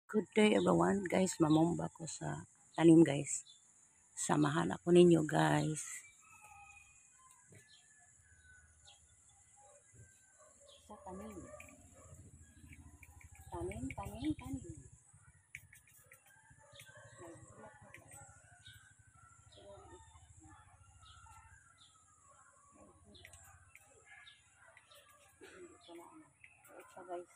Good day everyone guys, mamomba ko sa tanim guys. Samahan ako ninyo guys. Sa tanim. Tanim. Ito guys.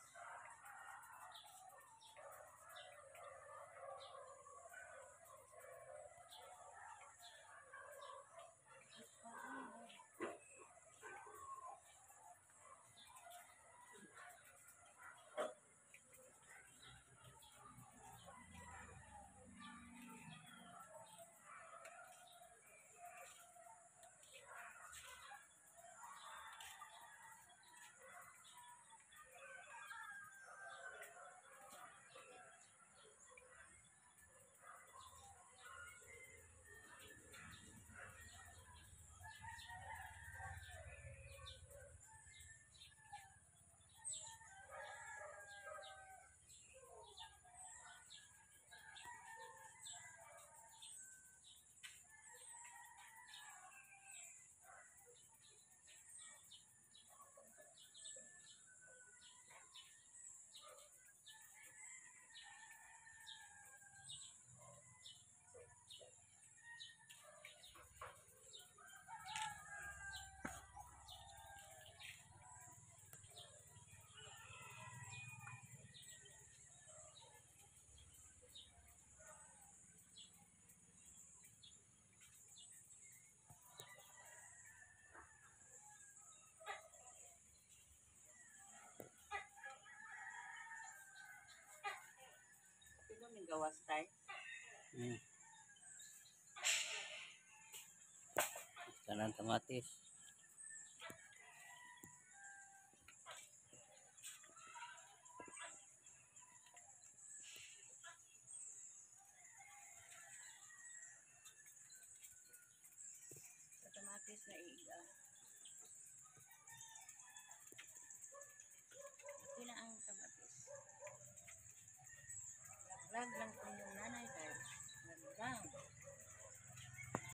Ito may gawas tayo. Kanan kamatis. Kamatis na iiga.